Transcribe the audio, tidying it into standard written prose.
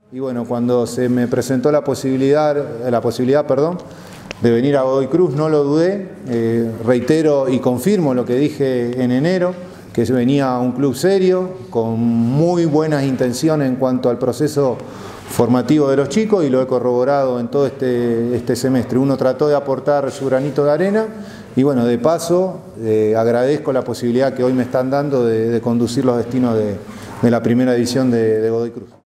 Y bueno, cuando se me presentó la posibilidad, de venir a Godoy Cruz, no lo dudé. Reitero y confirmo lo que dije en enero, que venía a un club serio, con muy buenas intenciones en cuanto al proceso formativo de los chicos, y lo he corroborado en todo este semestre. Uno trató de aportar su granito de arena y bueno, de paso agradezco la posibilidad que hoy me están dando de conducir los destinos de la primera división de Godoy Cruz.